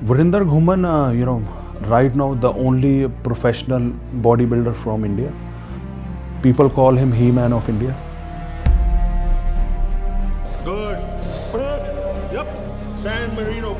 Varinder Ghuman, right now the only professional bodybuilder from India. People call him He-Man of India. Good. Yep. San Marino